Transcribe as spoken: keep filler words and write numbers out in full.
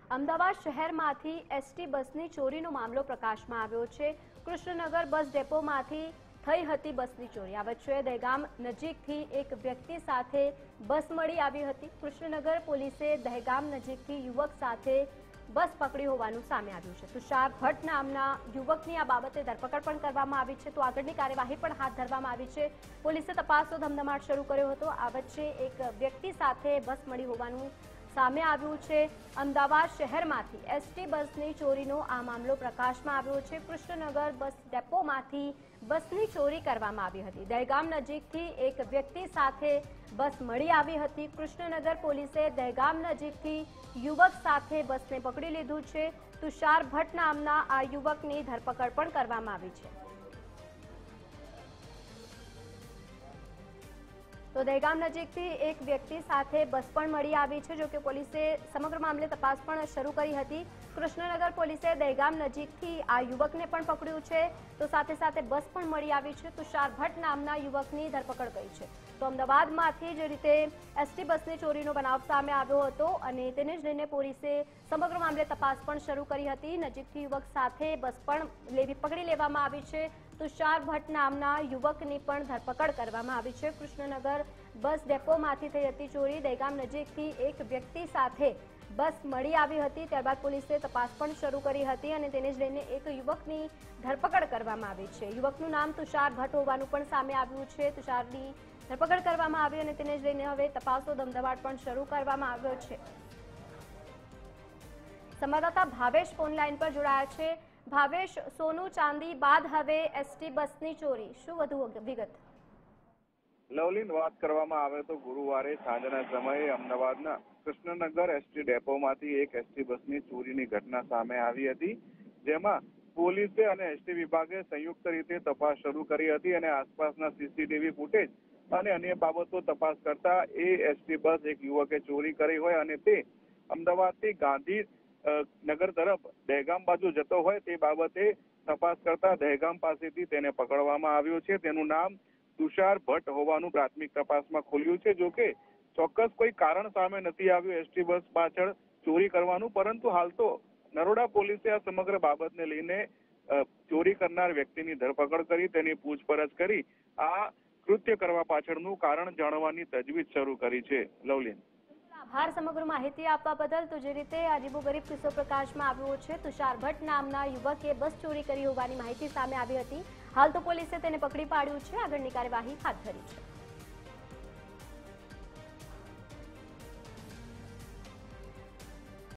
અમદાવાદ શહેરમાંથી એસટી બસની ચોરીનો મામલો પ્રકાશમાં આવ્યો છે। કૃષ્ણનગર બસ ડેપોમાંથી થઈ હતી બસની ચોરી। આ વચ્ચે દહેગામ નજીકથી એક વ્યક્તિ સાથે બસ મળી આવી હતી। કૃષ્ણનગર પોલીસે દહેગામ નજીકથી યુવક સાથે બસ પકડી હોવાનું સામે આવ્યું છે। તુષાર ભટ્ટ નામના યુવકની આ બાબતે ધરપકડ પણ કરવામાં આવી છે, તો આગળની કાર્યવાહી પણ હાથ ધરવામાં આવી છે। પોલીસે તપાસનો ધમધમાટ શરૂ કર્યો હતો। આ વચ્ચે એક વ્યક્તિ સાથે બસ મળી હોવાનું સામે આવ્યું છે। અમદાવાદ શહેરમાંથી એસટી બસની ચોરીનો આ મામલો પ્રકાશમાં આવ્યો છે। કૃષ્ણનગર બસ ડેપોમાંથી બસની ચોરી કરવામાં આવી હતી। દહેગામ નજીકથી એક વ્યક્તિ સાથે બસ મળી આવી હતી। કૃષ્ણનગર પોલીસે દહેગામ નજીકથી યુવક સાથે બસને પકડી લીધું છે। તુષાર ભટ્ટ નામના આ યુવકની ધરપકડ પણ કરવામાં આવી છે। તો દહેગામ નજીકથી એક વ્યક્તિ સાથે બસ પણ મળી આવી છે, જો કે પોલીસે સમગ્ર મામલે તપાસ પણ શરૂ કરી હતી। કૃષ્ણનગર પોલીસે દહેગામ નજીકથી આ યુવકને પણ પકડ્યું છે, તો સાથે સાથે બસ પણ મળી આવી છે। તુષાર ભટ્ટ નામના યુવકની ધરપકડ કરી છે। તો અમદાવાદમાંથી જે રીતે એસટી બસની ચોરીનો બનાવ સામે આવ્યો હતો અને તેને જ લઈને પોલીસે સમગ્ર મામલે તપાસ પણ શરૂ કરી હતી। નજીકથી યુવક સાથે બસ પણ લેવી પકડી લેવામાં આવી છે। તુષાર ભટ્ટ નામના યુવકની પણ ધરપકડ કરવામાં આવી છે। કૃષ્ણનગર બસ ડેપોમાંથી થઈ હતી ચોરી। દહેગામ નજીકથી એક વ્યક્તિ સાથે બસ મળી આવી હતી, ત્યારબાદ પોલીસે તપાસ પણ શરૂ કરી હતી અને તેને જ લઈને એક યુવકની ધરપકડ કરવામાં આવી છે। યુવકનું નામ તુષાર ભટ્ટ હોવાનું પણ સામે આવ્યું છે। તુષારની ધરપકડ કરવામાં આવી અને તેને જ લઈને હવે તપાસનો ધમધમાટ પણ શરૂ કરવામાં આવ્યો છે। સંવાદદાતા ભાવેશ ફોનલાઈન પર જોડાયા છે। ભાવેશ, સોનું ચાંદી બાદ હવે એસટી બસની ચોરી, શું વધુ વિગત? લવલીન, વાત કરવામાં આવે તો ગુરુવારે સાંજના સમયે અમદાવાદના કૃષ્ણનગર એસટી ડેપોમાંથી એક એસટી બસની ચોરીની ઘટના સામે આવી હતી, જેમાં પોલીસે અને એસટી વિભાગે સંયુક્ત રીતે તપાસ શરૂ કરી હતી અને આસપાસના સીસીટીવી ફૂટેજ અને અન્ય બાબતો તપાસ કરતા એ એસટી બસ એક યુવકે ચોરી કરી હોય અને તે અમદાવાદથી ગાંધી નગર તરફ દહેગામ બાજુ જતો હોય તે બાબતે તપાસ કરતા દહેગામ પાસેથી તેને પકડવામાં આવ્યો છે। તેનું નામ તુષાર ભટ્ટ હોવાનું પ્રાથમિક તપાસમાં ખુલ્યું છે। જો કે ચોક્કસ કોઈ કારણ સામે નથી આવ્યું એસટી બસ પાછળ ચોરી કરવાનું, પરંતુ હાલ તો નરોડા પોલીસે આ સમગ્ર બાબતને લઈને ચોરી કરનાર વ્યક્તિની ધરપકડ કરી તેની પૂછપરછ કરી આ કૃત્ય કરવા પાછળનું કારણ જાણવાની તજવીજ શરૂ કરી છે। લવલીન, આભાર સમગ્ર માહિતી આપવા બદલ। તો જે રીતે અજીબોગરીબ કિસ્સો પ્રકાશમાં આવ્યો છે, તુષાર ભટ્ટ નામના યુવકે બસ ચોરી કરી હોવાની માહિતી સામે આવી હતી। હાલ તો પોલીસે તેને પકડી પાડ્યું છે, આગળની કાર્યવાહી હાથ ધરી છે।